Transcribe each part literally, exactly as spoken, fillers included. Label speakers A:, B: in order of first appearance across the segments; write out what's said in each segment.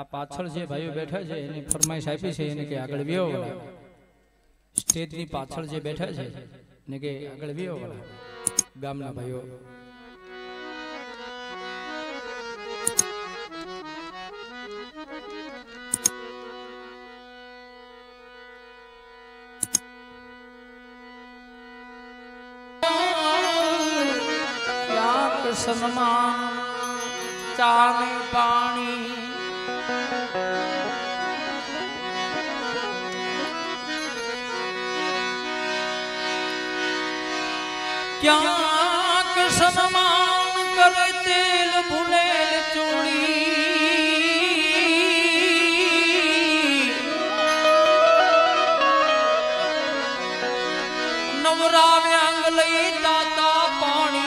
A: पाछळ जे भाईओ बैठा छे एनी फरमाइश आपी छे एने के आगळ व्यो वाला स्टेज ની પાછળ જે બેઠા છે ને કે આગળ વ્યો વાળા ગામના ભાઈઓ સન્માન ચાને પાણી ક્યાંક સન્માન કરે તેલ ભૂલેલ ચોળી નવરાવે અંગ લઈ દાતા પાણી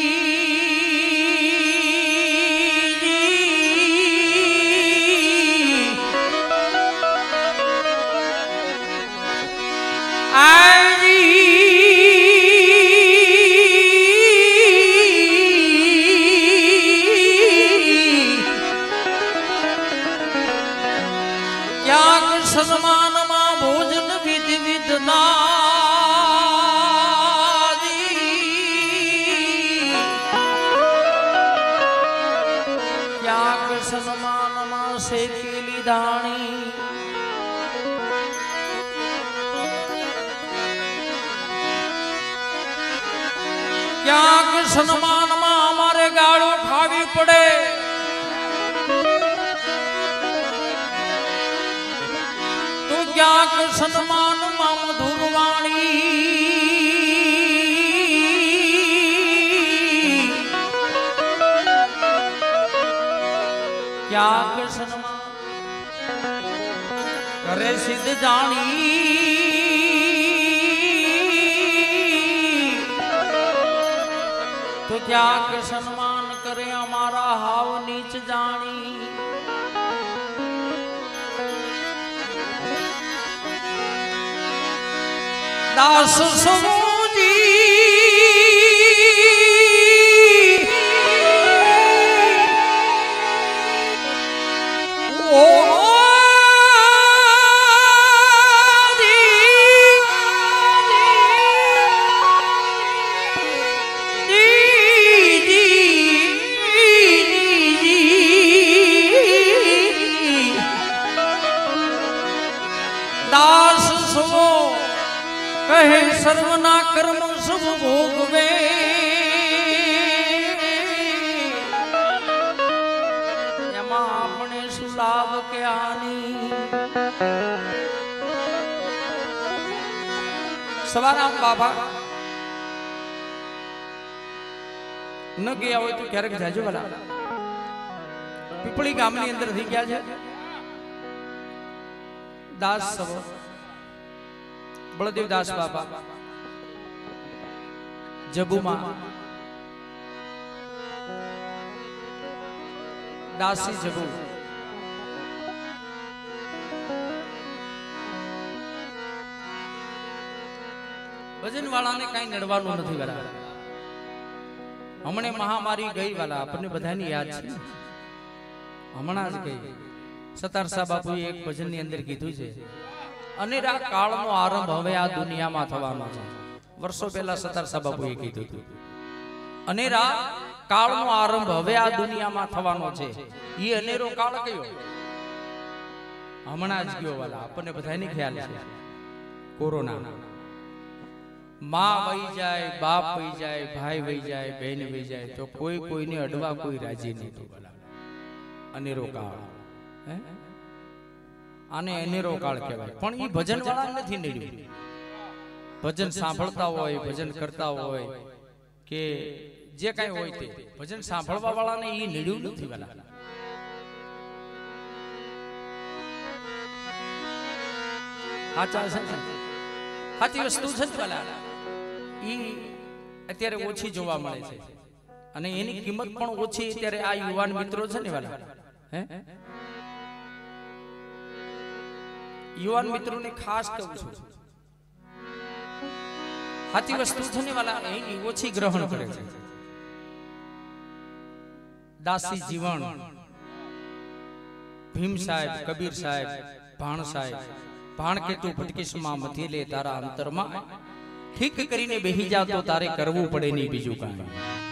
A: સન્માન માં ભોજન વિધિ વિધના ક્યાંક સન્માન માં શેકેલી ધાણી ક્યાંક સન્માન માં અમારે ગાળો ખાવી પડે ક્યાંક સન્માન માં મધુરવાણી ક્યાંક સન્માન કરે સિદ્ધ જાણી તો ક્યાંક સન્માન કરે અમારા હાવ નીચ જાણી दास समूजी ओ दास समो कहे सर्वना कर्म सब भोगवे एमा अपने सुलाभ के आनी सवाराम बाबा न गया हो तो क्यारेक जाजो वाला पीपળી ગામની અંદર થઈ ગયા છે દાસ સવો बलदेव दास बाबा जबुमा दासी जबू भजन वाला ने कई नड़वानु नहीं वाला हमने महामारी गई वाला अपने बधाई याद छे हमणा ज गई सतारसा बापू एक भजन ની અંદર કીધું છે अनेरा काल नो आरंभ हवे आ दुनिया में थवानो छे वर्षों पहला सतारसा बाबूए कीधुं हतुं अनेरा काल नो आरंभ हवे आ दुनिया में थवानो छे ई अनेरो काल कयो हमणा ज गयो वाला आपने बधाईने ख्याल छे कोरोना मां वही जाए बाप वही जाए भाई वही जाए बहन वही जाए तो कोई कोईने अडवा कोई राजी नहोतुं वाला अनेरो काल हे आने अनेरो काल कहेवाय पण ई भजन वाला नथी नड्યું भजन सांभळता होय भजन करता होय के जे काई होय ते भजन सांभळवा वाला ने ई नड्યું नथी वाला हाचा છે હાચી વસ્તુ છે વાલા ई અત્યારે ઓછી જોવા મળે છે અને એની કિંમત પણ ઓછી અત્યારે આ યુવાન મિત્રો છે ને વાલા હે युवान मित्रों ने खास कहूं छुं हाथी वस्तु थने वाला एनी ओછી ग्रहण करे छे दासी जीवन ભીમ સાહેબ, કબીર સાહેબ, ભાણ સાહેબ, ભાણ કે તું ભટકીશમાં મથી લે તારા અંતરમાં, ઠીક કરીને બેહી જા તો તારે કરવું પડે નહીં બીજું કાંઈ.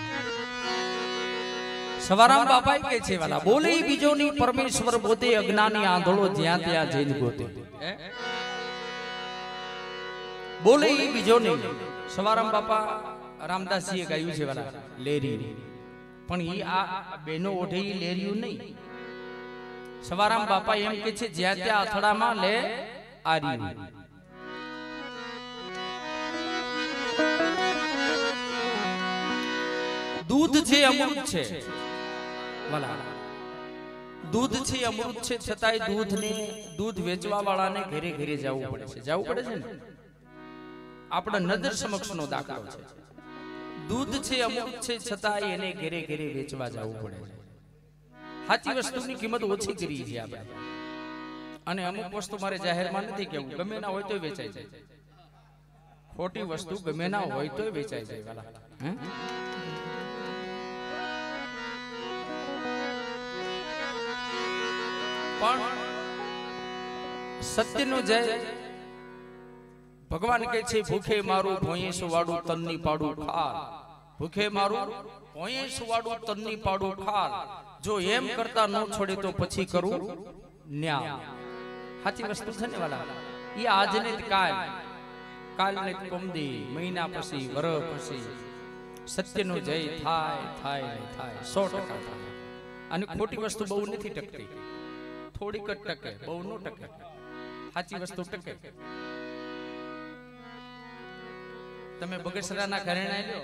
A: સવારામ બાપા કે છે વાલા બોલે બીજો ની પરમેશ્વર પોતે અજ્ઞાની આંધળો જ્યાં ત્યાં જઈને ગોતે. બોલે બીજો નહીં. સવારામ બાપા રામદાસજીએ ગાયું છે વાલા લેરી, પણ ઈ આ બેનો ઓઢે ઈ લેરિયું નહીં. સવારામ બાપા એમ કે છે જ્યાં ત્યાં અથડામાં લે આર્યું. દૂધ છે અમૃત છે વાલા, દૂધ છે અમૃત છે, છતાંય દૂધ ને દૂધ વેચવા વાળાને ઘરે ઘરે જવું પડે છે. જવું પડે છે ને, આપણા નજર સમક્ષ નો દાખલો છે. દૂધ છે અમૃત છે, છતાંય એને ઘરે ઘરે વેચવા જવું પડે છે. સાચી વસ્તુની કિંમત ઓછી કરી છે આપણે. અને અમુક વસ્તુ મારે જાહેરમાં નથી કેવું, ગમે ના હોય તો વેચાઈ જાય. ખોટી વસ્તુ ગમે ના હોય તો વેચાઈ જાય વાલા. હે પણ સત્યનો જય. ભગવાન કહે છે ભૂખે મારું ભોંયેસું વાડું તનની પાડું ખાલ. ભૂખે મારું ભોંયેસું વાડું તનની પાડું ખાલ. જો એમ કરતા ન છોડે તો પછી કરું ન્યાય. સાચી વસ્તુ છે ને વાલા. એ આજ ને કાલ, કાલ ને પમદી, મહિના પછી, વરસ પછી સત્યનો જય થાય થાય થાય સો ટકા થાય. અને ખોટી વસ્તુ બહુ નથી ટકતી, થોડીક જ ટકે, બહુ ન ટકે. સાચી વસ્તુ ટકે. તમે બગસરાના ઘરેણા લ્યો,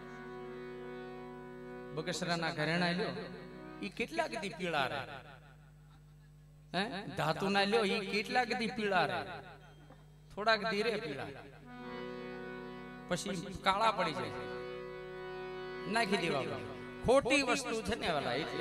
A: બગસરાના ઘરેણા લ્યો, ઈ કેટલા કદી પીળા રહે. હે ધાતુ ના લ્યો, ઈ કેટલા કદી પીળા રહે. થોડાક ધીરે પીળા, પછી કાળા પડી જાય, નાખી દેવા. ખોટી વસ્તુ છે ને વાલા. એટલે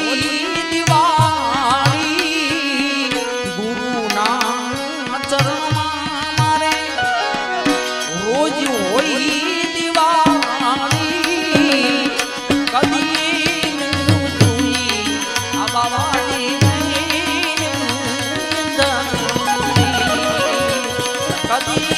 A: દિવાળી ગુરુના ચરણમાં મારે રોજ હોય દિવાળી કદી આ બાવાની કદી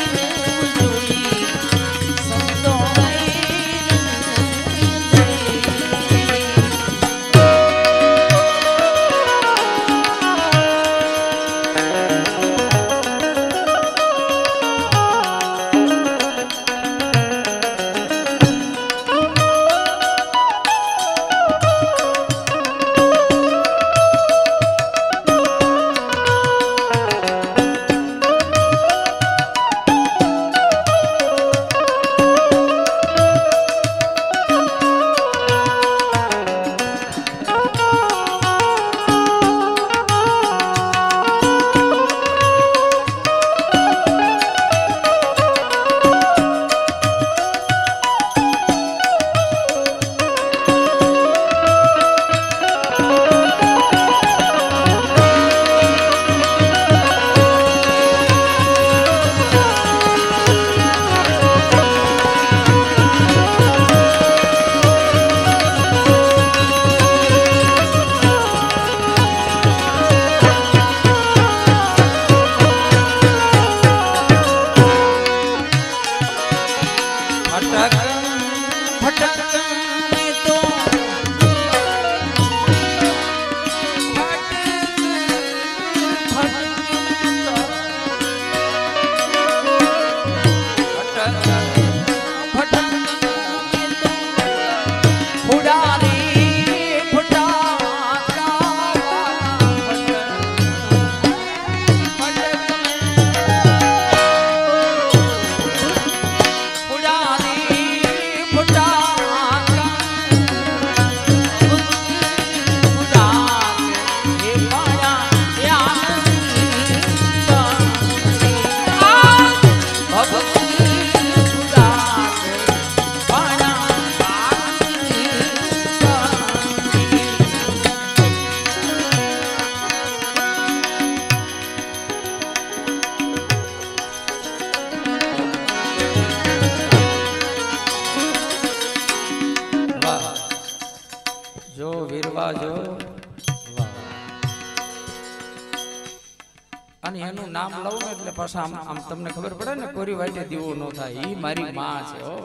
A: અને એનું નામ લઉં ને એટલે પાછા આમ આમ તમને ખબર પડે ને કોરી વાટે દીવો ન થાય ઈ મારી માં છે હો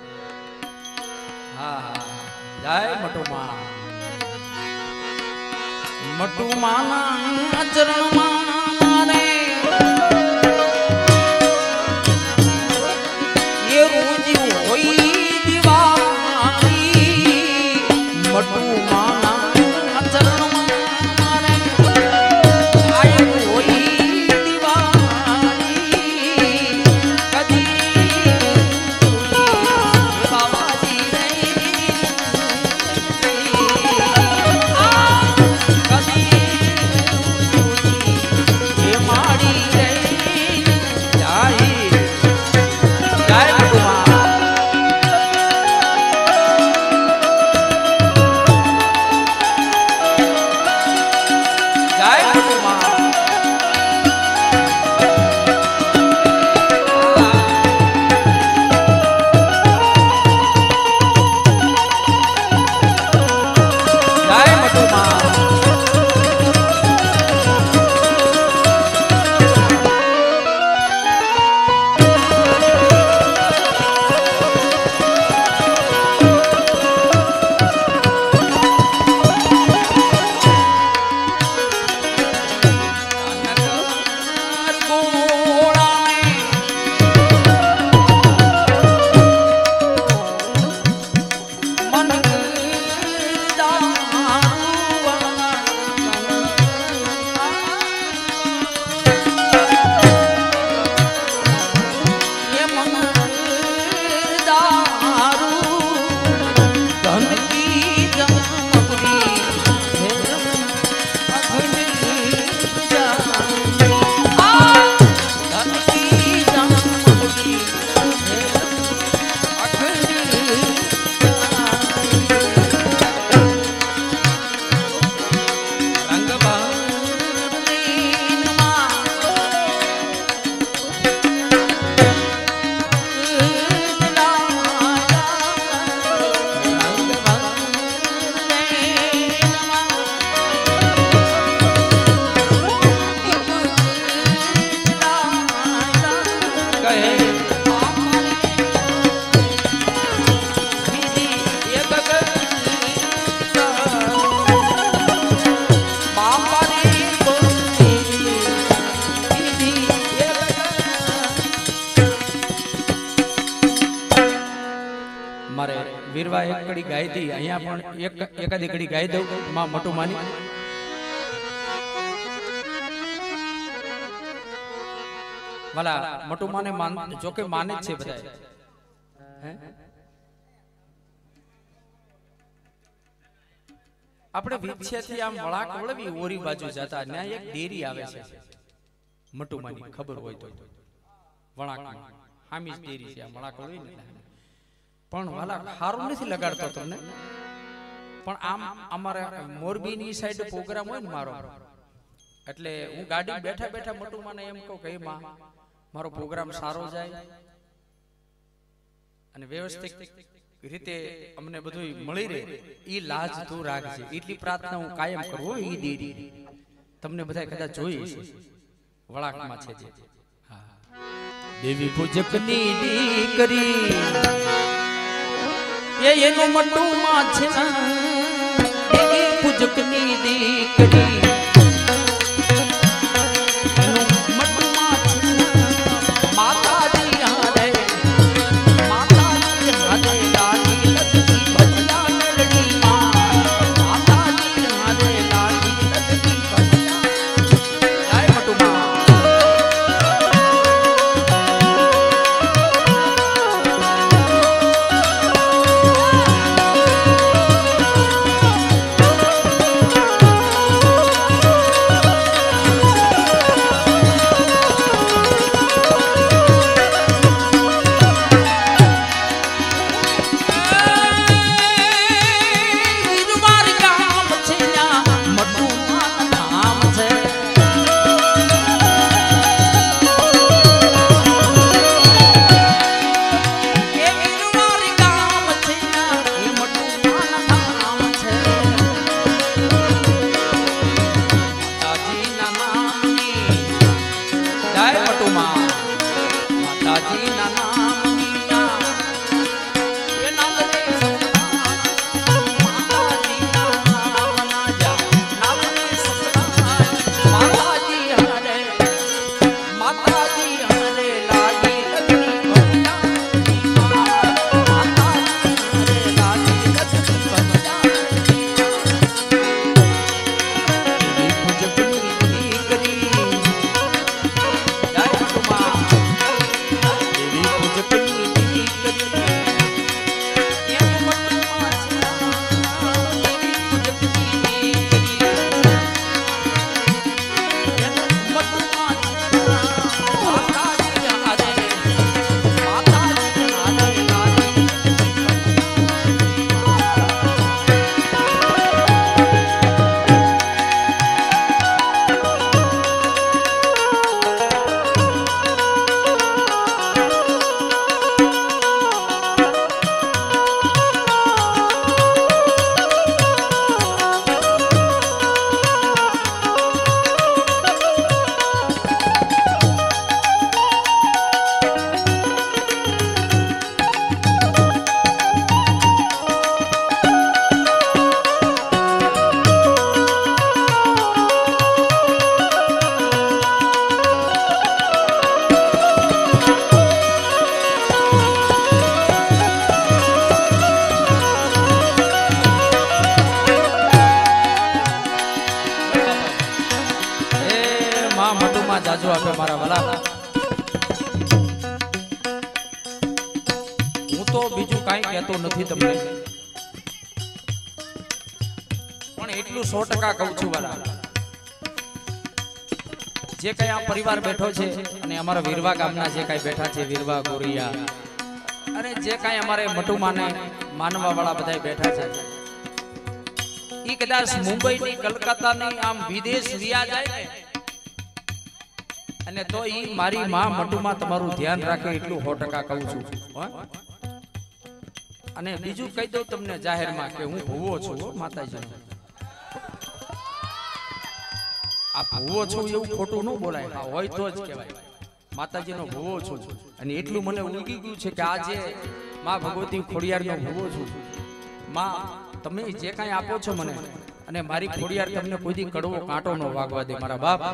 A: હા હા જય મટુ માં મટુ માના ચરણમાં મારે એ રોજ હોય દિવાળી મટુ માના ચરણમાં મારે આય હોય વીરવા એક કડી ગાઈ હતી, અહીંયા પણ એક એકાદી કડી ગાઈ દઉં માં મટુમાની. વાલા મટુમાને માન જોકે માને જ છે બધા. હે આપણે વિછેથી આમ વળાક વળવી ઓરી બાજુ જતા ત્યાં એક ડેરી આવે છે મટુમાની, ખબર હોય તો વળાકમાં હામી જ ડેરી છે. આ વળાક વળવી ને પણ વાલા હારું નથી લગાડતો તમને, પણ આમ અમારે મોરબીની સાઈડ પ્રોગ્રામ હોય ને મારો, એટલે હું ગાડી બેઠા બેઠા મટુમાને એમ કહું કે માં મારો પ્રોગ્રામ સારો જાય અને વ્યવસ્થિત રીતે અમને બધું મળી રહે ઈ લાજ તું રાખજે, એટલી પ્રાર્થના હું કાયમ કરું. ઈ દેરી તમને બધા કદાચ જોઈએ છે, વળાકમાં છે જે. હા, દેવી પૂજકની દીકરી એ એનું મટુમાં છે, દેવી પૂજકની દીકરી જાજો આપે મારા વાલા. હું તો બીજું કાંઈ કહેતો નથી તમને, પણ એટલું સો ટકા કહું છું વાલા, જે કઈ આ પરિવાર બેઠો છે અને અમારા વીરવા ગામના જે કઈ બેઠા છે, વીરવા ગોરિયા અને જે કઈ અમારે મટુમાને માનવા વાળા બધા બેઠા છે, ઈ કદાચ મુંબઈ ની કલકત્તા ની આમ વિદેશ વિયા જાય ને, અને તો ઈ મારી માં મટુમાં તમારું ધ્યાન રાખે એટલું સો ટકા કહું છું. અને બીજું કહી દઉં તમને જાહેરમાં કે હું ભૂવો છું માતાજી. આ ભૂવો છું એવું ખોટું ન બોલાય, હા હોય તો જ કહેવાય. માતાજીનો ભૂવો છું અને એટલું મને ઉલગી ગયું છે કે આજે માં ભગવતી ખોડિયારનો ભૂવો છું. માં તમે જે કાંઈ આપો છો મને, અને મારી ખોડિયાર તમને કોઈ દી કડવો કાંટો ન વાગવા દે મારા બાપ.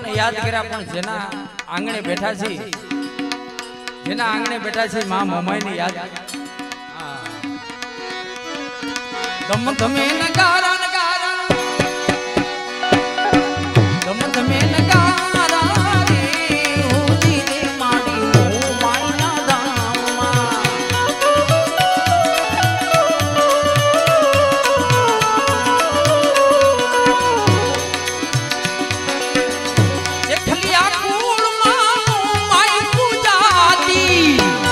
A: પરમાત્માને યાદ કર્યા પણ જેના આંગણે બેઠા છે જેના આંગણે બેઠા છે માં મોમાઈને યાદ ગમ તમે નગારા નગારા ગમ તમે નગારા રે હોદી રે માડી મો માયના ધામમાં જેખલિયા કુળમાં માય પૂજાતી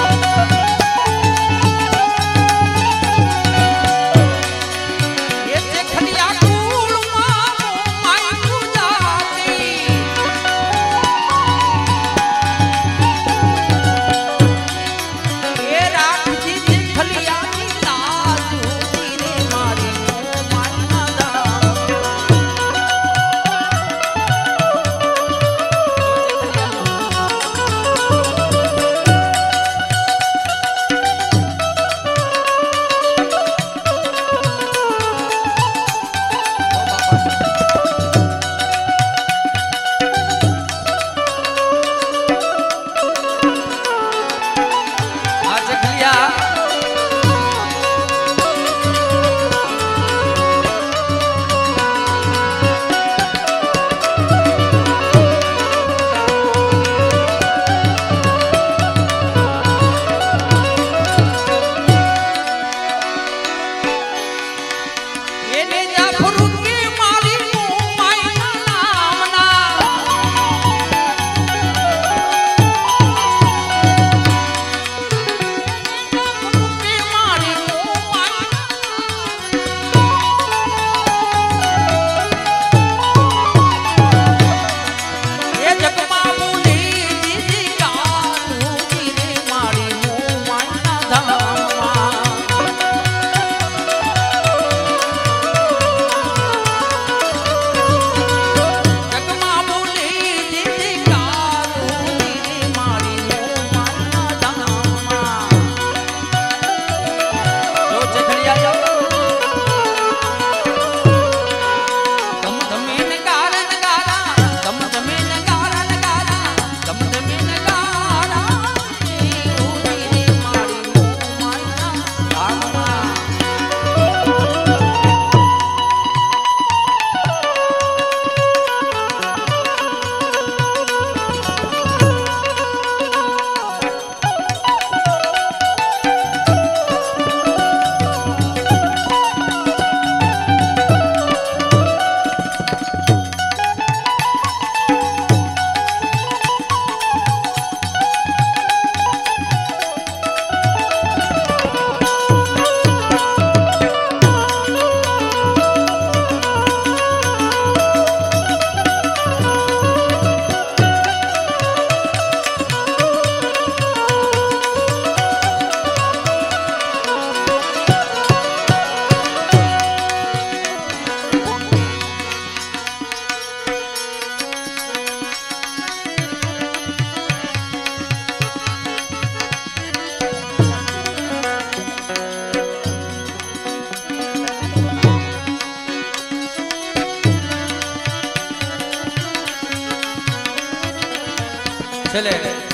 A: चले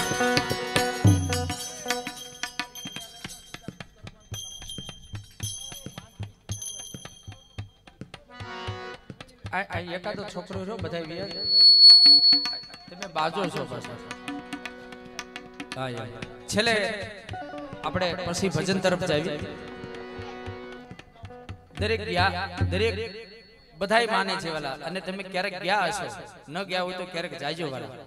A: एकादो छोकरो छो बधाई विया તમે બાજો છો પાછા હા યાર છેલે આપણે પછી ભજન તરફ જાવી દરેક ગયા દરેક બધાઈ માને છે વાલા અને તમે ક્યારેક ગયા હશો ન ગયા હોય તો ક્યારેક જાજો વાલા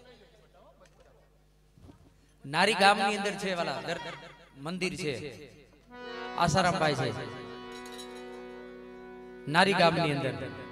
A: નારી ગામની અંદર છે વાલા મંદિર છે આસારામભાઈ છે નારી ગામની અંદર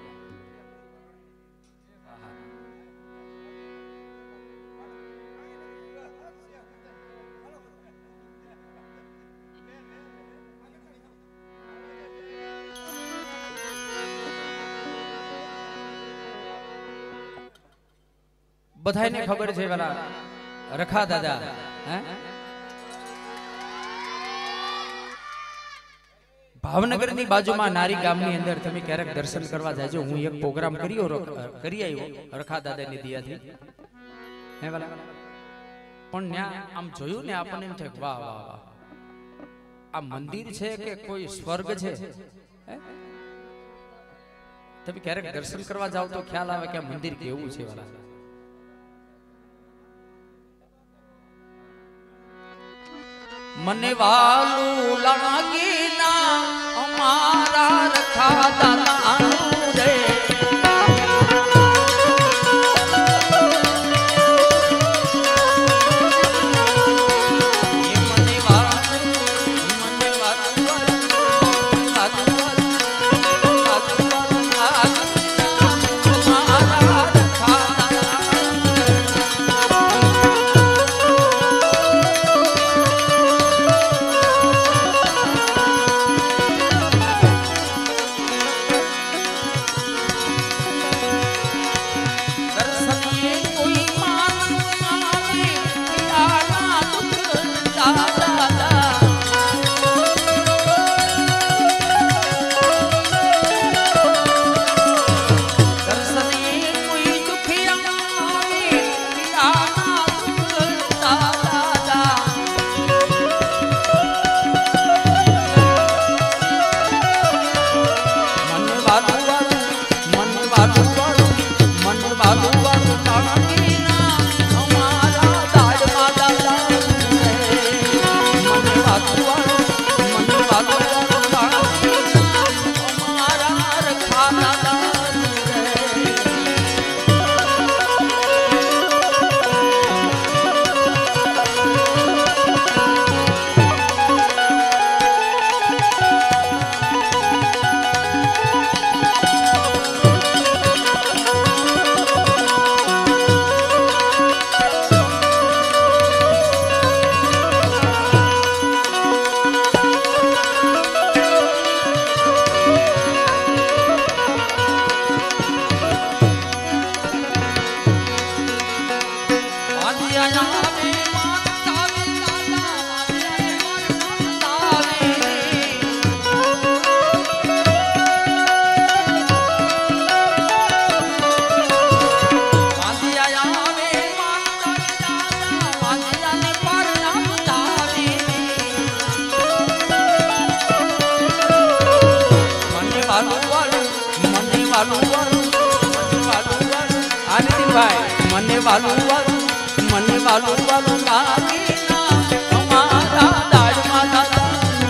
A: બધાને ખબર છે વાલા રખા દાદા હે ભાવનગરની બાજુમાં નારી ગામની અંદર તમે ક્યારેક દર્શન કરવા જાજો. હું એક પ્રોગ્રામ કર્યો કરી આવ્યો રખા દાદાની દિયાથી હે વાલા. પણ ત્યાં આમ જોયું ને આપણને એમ થાય વાહ વાહ વાહ, આ મંદિર છે કે કોઈ સ્વર્ગ છે. તમે ક્યારેક દર્શન કરવા જાવ તો ખ્યાલ આવે કે આ મંદિર કેવું છે વાલા. મને વાલું લાગે ના અમારા રખા દાદા રે. મને વાલું વાલું મને વાલું વાલું લાગે ના અમારા દાડમાં દાદા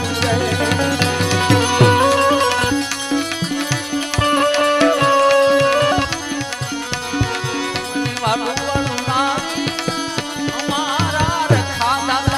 A: વાલું વાલું લાગે અમારા રખા દાદા.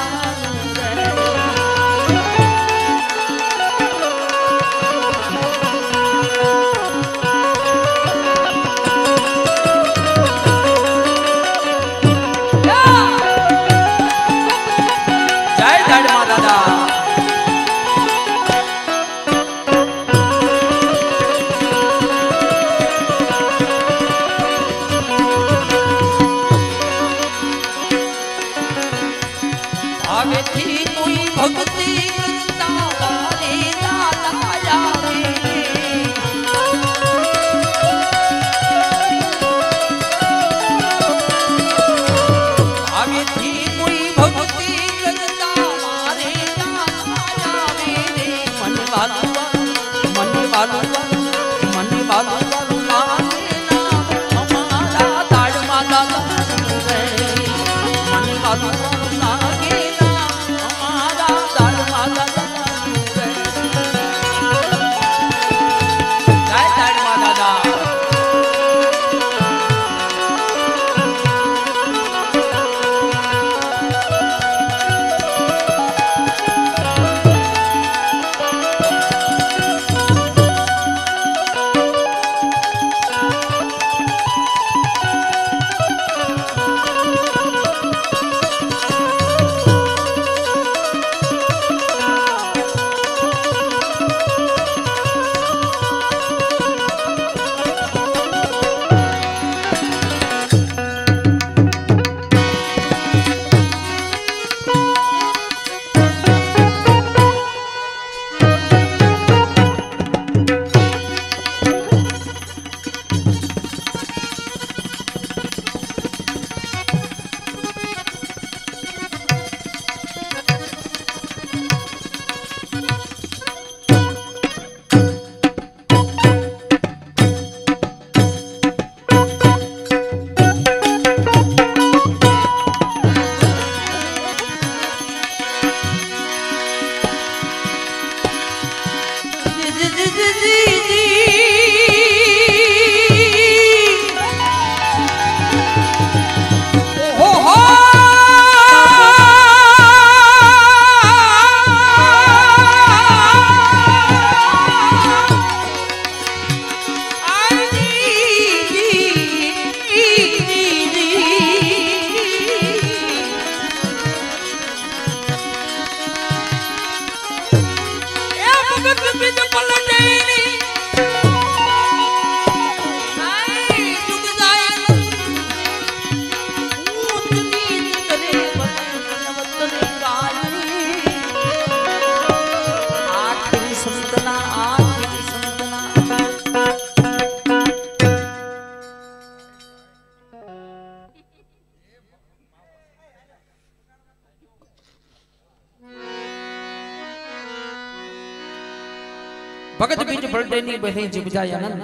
A: भगत बीच पलटे नहीं बने जिबजाया नन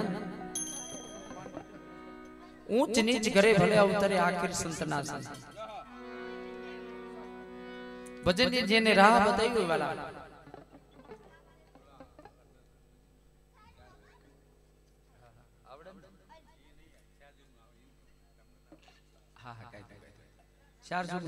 A: ऊंच नीच करे भले अवतरे आखिर संतना संत भजन जेने राह बताई वाला हाँ हाँ काय चार जुग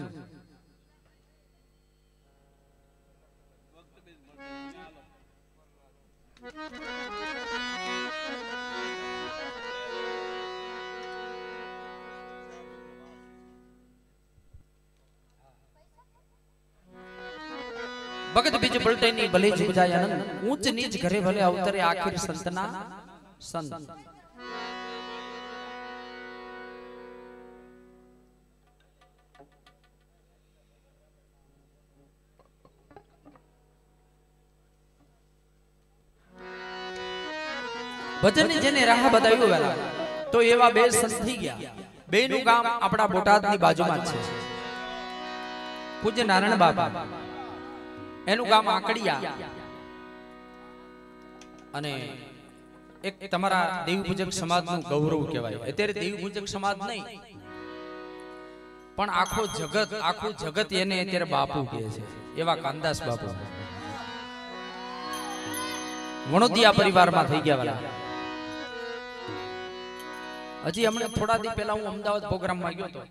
A: भगत बीच पलटे नहीं भले झुक जाए आनंद ऊंच नीच घरे भले अवतरे आखिर संतना संत भजन जेने राह बताव्યું વેલા તો એવા બે સંત થઈ ગયા બેનું ગામ આપણા બોટાદની બાજુમાં છે પૂજ્ય નારાયણ બાબા એનું ગામ આકડિયા અને એક તમારા દેવી પૂજક સમાજનું ગૌરવ કહેવાય અત્યારે દેવી પૂજક સમાજ નહીં પણ આખો જગત આખું જગત એને અત્યારે બાપુ કહે છે એવા કાનદાસ બાપુ વણોદિયા પરિવારમાં થઈ ગયા વાલા હજી હમણાં થોડા દી પહેલા હું અમદાવાદ પ્રોગ્રામમાં ગયો હતો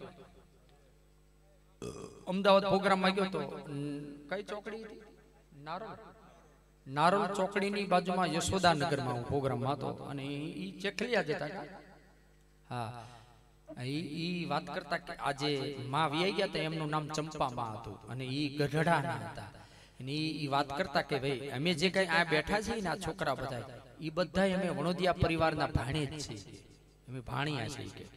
A: અમદાવાદ પ્રોગ્રામમાં ગયો હતો કઈ ચોકડી હતી નારોલ નારોલ ચોકડીની બાજુમાં યશોદાનગરમાં હું પ્રોગ્રામમાં હતો અને ઈ ચેખલિયા જતા હા ઈ ઈ વાત કરતા કે આજે માં વી ગયા હતા એમનું નામ ચંપા માં હતું અને ઈ ગઢડાના હતા અને ઈ વાત કરતા કે ભાઈ અમે જે કઈ આ બેઠા છીએ ને આ છોકરા બધા ઈ બધા અમે વણોદિયા પરિવારના ભાણે જ છીએ અમે ભાણિયા છે કે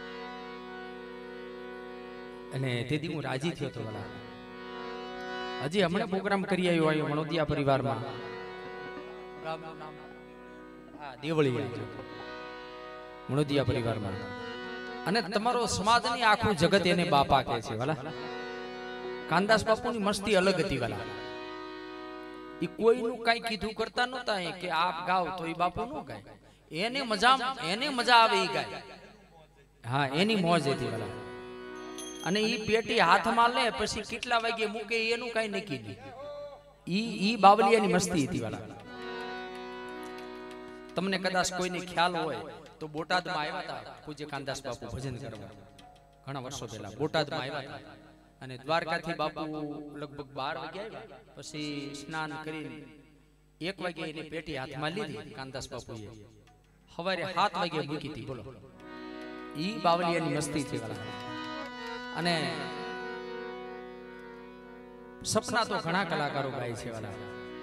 A: અને તેથી હું રાજી થયો તો વાલા હજી હમણાં પ્રોગ્રામ કરી આવ્યો આવ્યો વણોદિયા પરિવારમાં ગામનું નામ હા દેવળિયા વણોદિયા પરિવારમાં અને તમારો સમાજની આખું જગત એને બાપા કહે છે વાલા કાનદાસ બાપુની મસ્તી અલગ હતી વાલા ઈ કોઈનું કઈ કીધું કરતા નહોતા કે આપ ગાવ તો ઈ બાપુ નો ગાય એને મજા એને મજા આવે ઈ ગાય હા એની મોજ હતી વાલા અને ઈ પેટી હાથમાં લે પછી કેટલા વાગે મૂકે એનું કઈ નક્કી નહીં ઈ ઈ બાવલિયાની મસ્તી હતી વાલા તમને કદાચ કોઈને ખ્યાલ હોય તો બોટાદમાં આવ્યા હતા પૂજ્ય કાનદાસ બાપુ ભજન કરવા ઘણા વર્ષો પહેલા બોટાદમાં આવ્યા હતા અને દ્વારકાથી બાપુ લગભગ બાર વાગે આવ્યા પછી સ્નાન કરીને એક વાગે એની પેટી હાથમાં લીધી કાનદાસ બાપુએ સવારે સાત વાગે મૂકી હતી બોલો ઈ બાવલિયાની મસ્તી છે વાલા અને સપના તો ઘણા કલાકારો ગાય છે વાલા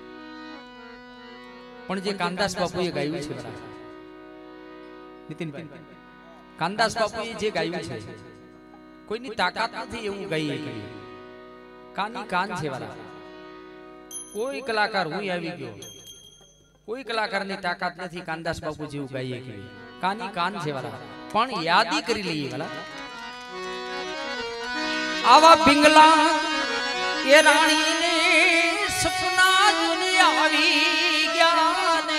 A: પણ જે કાનદાસ બાપુએ ગાયું છે વાલા નીતિનભાઈ કાનદાસ બાપુએ જે ગાયું છે કોઈની તાકાત નથી એવું ગાઈએ કરીએ કાની કાન છે વાલા કોઈ કલાકાર હું આવી ગયો કોઈ કલાકારની તાકાત નથી કાનદાસ બાપુ જેવું ગાઈએ કરીએ કાની કાન છે વાલા પણ યાદી કરી લઈએ વાલા આવા પિંગલા એ રાણીને સપના દુનિયા આવી ગયા ને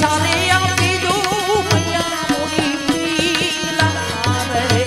B: સારે આપી દો મૈયા મોડી પીલા રે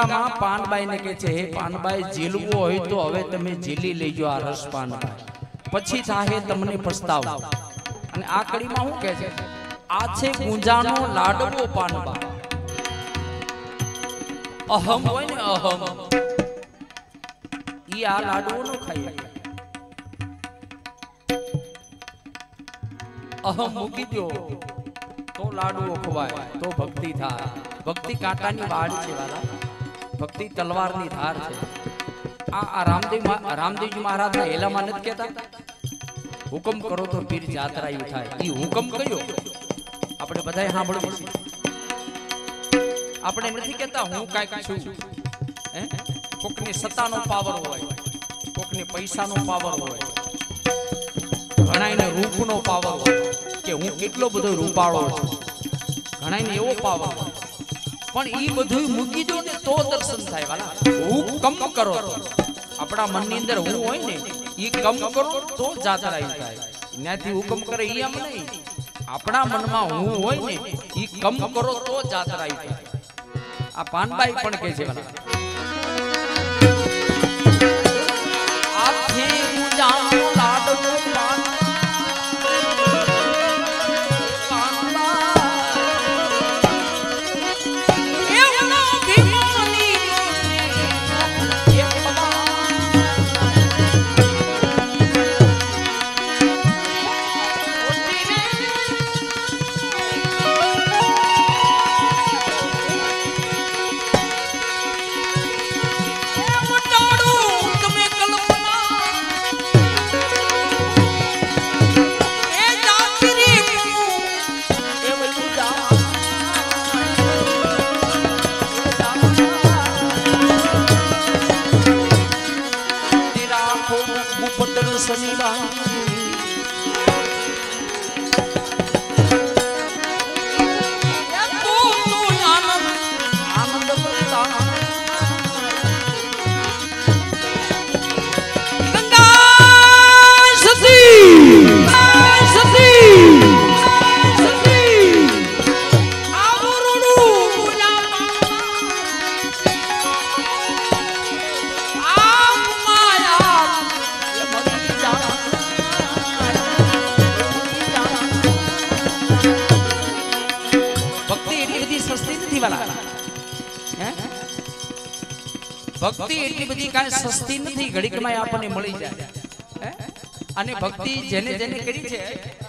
A: ગંગામાં પાનબાઈને કહે છે, હે પાનબાઈ, ઝીલવું હોય તો હવે તમે ઝીલી લેજો આ રસ પાનબાઈ, પછી થાહે તમને પસ્તાવો. અને આ કડીમાં શું કહે છે? આ છે ગુંજાનો લાડવો પાનબા. અહમ હોય ને અહમ, ઈ આ લાડવો નો ખાઈ. અહમ મૂકી દો તો લાડવો ખવાય, તો ભક્તિ થાય. ભક્તિ કાંટાની વાડ છે વાલા, ભક્તિ તલવારની ધાર છે. આ આ રામદેવ રામદેવજી મહારાજના હેલામાં નથી કહેતા, હુકમ કરો તો પીર જાત્રાયું થાય. ઈ હુકમ કયો આપણે બધાએ સાંભળવું છે. આપણે નથી કહેતા હું કાંઈક છું. હે, કોકની સત્તાનો પાવર હોય, કોકની પૈસાનો પાવર હોય, ઘણાને રૂપનો પાવર હોય કે હું કેટલો બધો રૂપાળો છું, ઘણાને એવો પાવર હોય. પણ ઈ બધું મૂકી દો ને તો દર્શન થાય વાલા. હું કમ કરો, આપણા મનની અંદર હું હોય ને ઈ કમ કરો તો જાત્રા થાય. ત્યાંથી હુકમ કરે ઈ આમ નહીં, આપણા મનમાં હું હોય ને ઈ કમ કરો તો જાત્રા થાય. આ પાનબાઈ પણ કહે છે વાલા, આથી ગુંજાનો લાડવો પાન ભક્તિ એટલી બધી કાંઈ સસ્તી નથી, ઘડીકમાં આપણને મળી જાય. અને ભક્તિ જેને જેને કરી છે,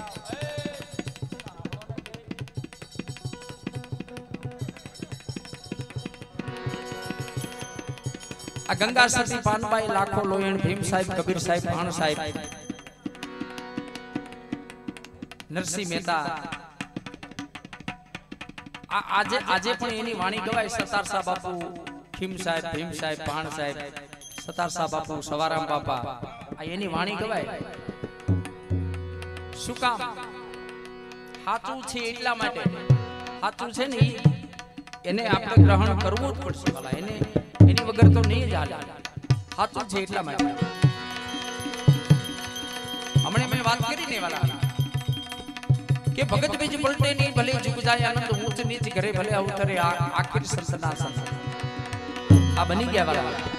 A: આ ગંગા સતી, પાનબાઈ, લાખો લોયણ, ભીમ સાહેબ, કબીર સાહેબ, ભાણ સાહેબ, નરસિંહ મહેતા, આજે આજે પણ એની વાણી ગવાય. સતારસા બાપુ, ખીમ સાહેબ, ભીમ સાહેબ, ભાણ સાહેબ, સતારસા બાપુ, સવારામ બાપા, આ એની વાણી ગવાય. શું કામ? સાચું છે એટલા માટે. સાચું છે ને એને આપણે ગ્રહણ કરવું જ પડશે વાલા, એને એની વગર તો નહીં જ હાલે. સાચું છે એટલા માટે. હમણાં મેં વાત કરી ને વાલા કે ભગત બીજ પલટે નહીં, ભલે જુગ જાય આનંદ, ઊંચ નીચ કરે ભલે અવતરે, આખિર સંતના સંત. આ બની ગયા વાલા.